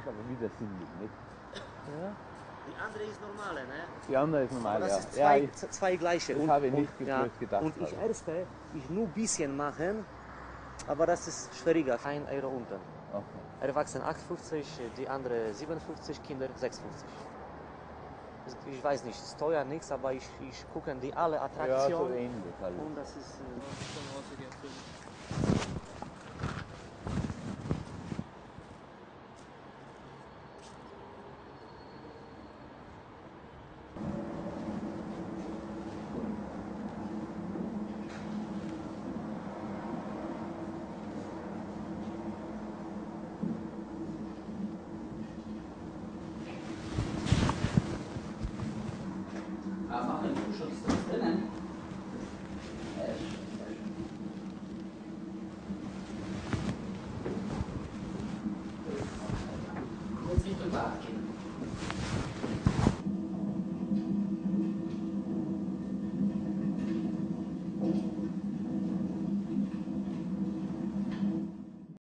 aber wieder sinnig, nicht? Ja. Die andere ist normale, ne? Die andere ist normal, Das ja. ist Ja, zwei gleiche. das habe ich nicht gedacht. Und ich erste, ich nur ein bisschen machen, aber das ist schwieriger. 1 Euro unten. Okay. Erwachsene 8,50, die andere 57, Kinder 6,50. Ich weiß nicht, ist teuer nichts, aber ich gucke die alle Ja, Attraktionen. so ähnlich halt. Und das ist. Machen wir Schutz drinnen. Jetzt Richtung Bad gehen.